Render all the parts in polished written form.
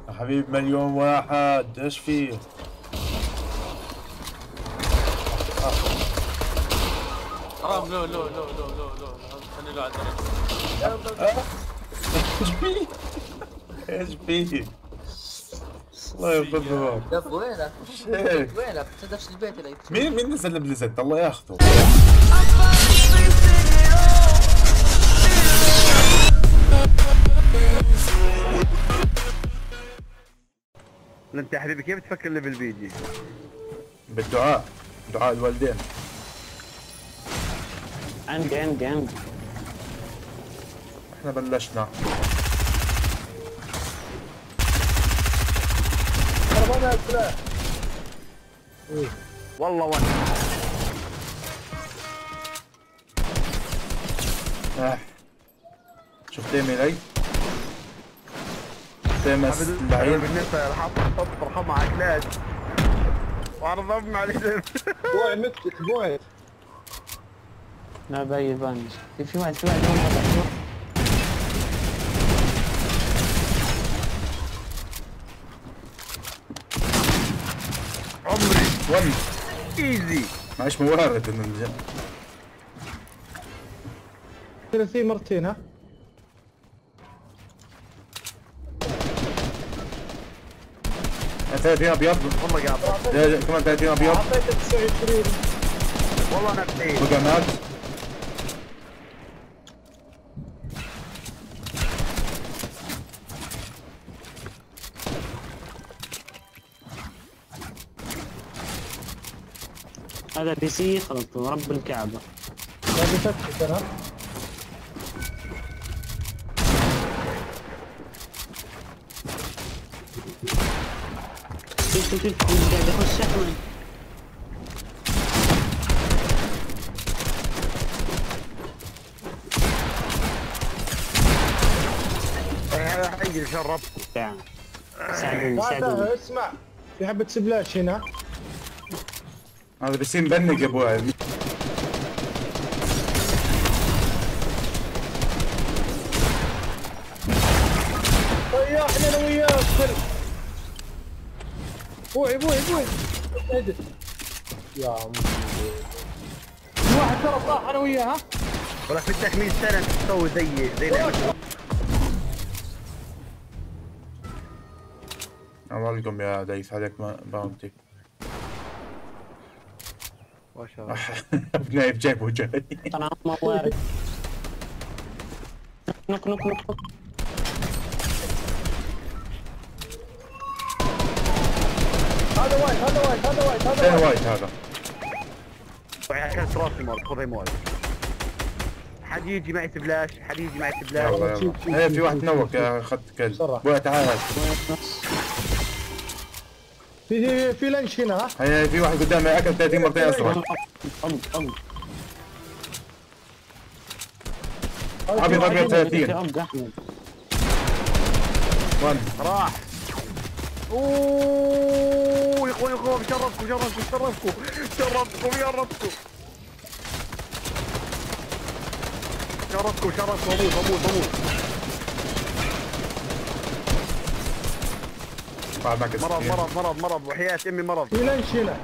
يا حبيب مليون واحد ايش فيه؟ حرام. لو لو لو لو لو لو خلي له على الدرجة. ايش فيه؟ ايش فيه؟ الله يرضى دب وينك؟ عليك. وينك؟ تصدقش البيت اللي مين نزل بليزرد الله ياخذه. انت يا حبيبي كيف تفكر الليفل بيجي؟ بالدعاء، دعاء الوالدين. عندي احنا بلشنا. والله وانا شوف تيمي لي. تيمي اللعين. بالنسبه لحط فرحه مع عقلات وعرض ام عليه. بوعد متك بوعد. لا باي بانج. في واحد هون. عمري ون ايزي. معيش موارد انه الجن. 30 مرتين ها. ها 30 ابيض. والله قاطع. كمان 30 ابيض. اعطيتك 29. والله انا بعيد. بقى مات. هذا بي سي خلص رب الكعبة. لا بفتك انا. شوف قاعد يخش احمد. حيجي شرب. ساعدوني بعدها اسمع في حبة سبلاش هنا. هذا بيصير مبنق يا ابو علي. طيحنا انا وياك بوعي اهدى يا عمي. واحد ترى طاح انا وياه ها. ولا في التكميل سنه تسوي زي لعبة. الله لكم يا دايس عليك باونتي. ما شاء الله. نايف جايبه جاي. طبعا ما وارد. نوك هذا وايد ايه وايد هذا. عشان راسي مال خذ مال. حد يجي معي سبلاش. يلا يلا. ايه في واحد نوك اخذت كل. بسرعة. بوي تعال. في لانش هنا ها. هي في واحد قدامي اكل 30 مرتين اسرع. ابيض 30. ون راح. اوه يا اخوان شرفكم اموت. بعد معك مرض وحياة امي مرض. في لانش هنا.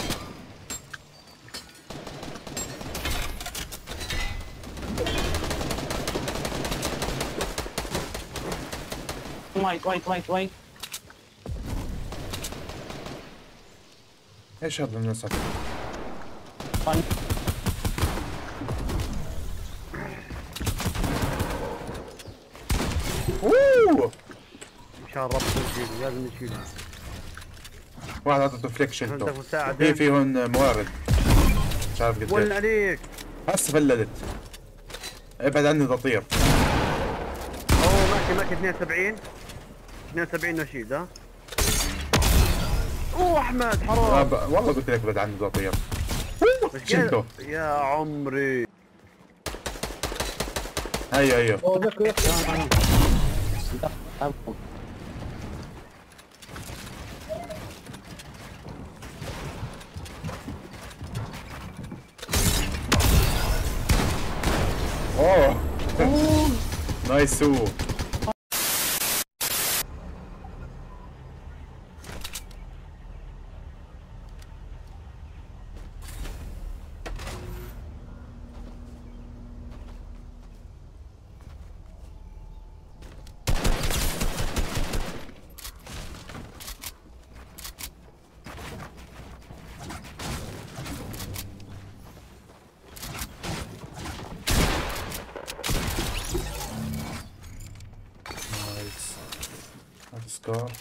وايت. ايش هذا النسخ؟ اوه مشان ربط نشيله لازم نشيله. واحد هذا ديفليكشن تو. مساعدة. في هون موارد. مش عارف قديش. ولا عليك. هسه فلدت. ابعد عني تطير. اوه ماشي 72 نشيد ها. اوه احمد حرام. والله قلت لك ابعد عني تطير. شلته يا عمري. هيا اوه نايس. هات سكار.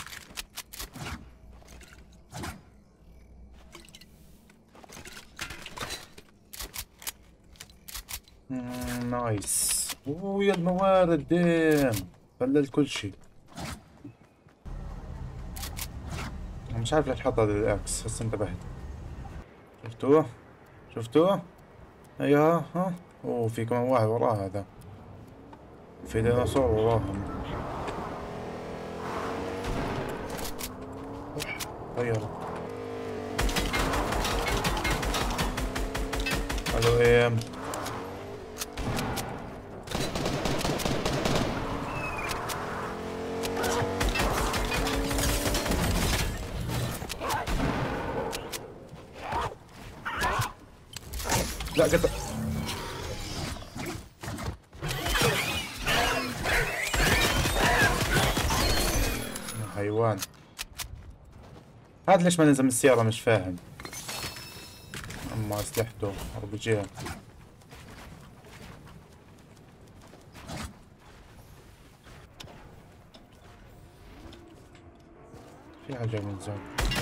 نايس. اوه يا الموارد ديم، بللت كل شي. مش عارف ليش حط هذا الاكس، هسه انتبهت. شفتوه؟ شفتوه؟ ايوه ها. اوه في كمان واحد وراه، هذا في ديناصور وراهم. طيروا. الو ام. لا قطع. حيوان. هذا ليش ما نزل من السيارة مش فاهم. اما اسلحته اربجيه. في حاجة من زين.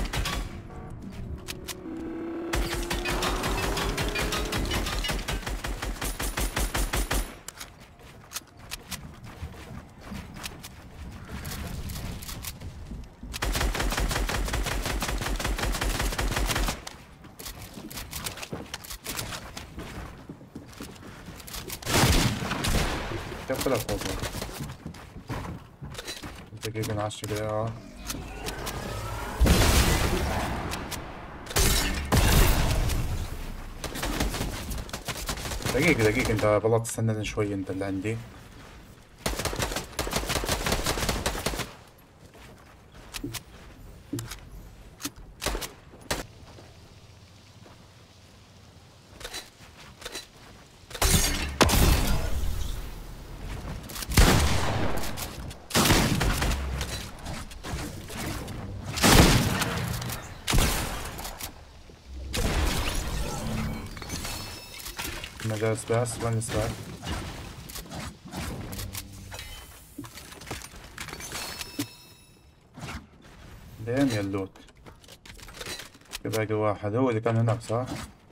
كيف طلع فوق؟ دقيقة نعشق الإيران. دقيقة انت والله تستنى شوي انت اللي عندي. مجال سباس وين السباس؟ لين يلوت. باقي واحد هو اللي كان هناك صح؟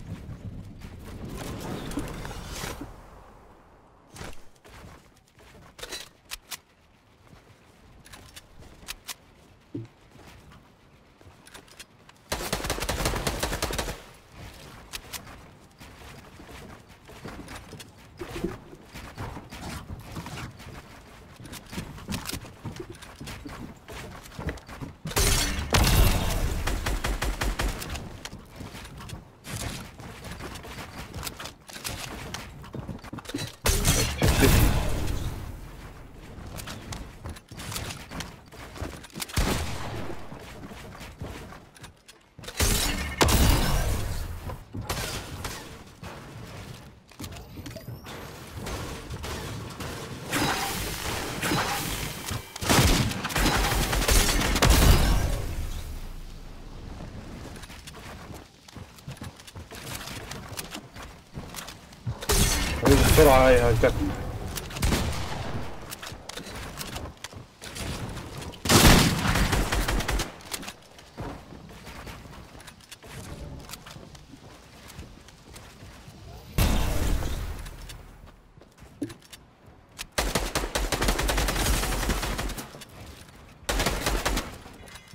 بسرعة هاي الكتم.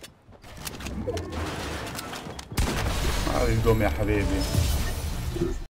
هذه القوم يا حبيبي.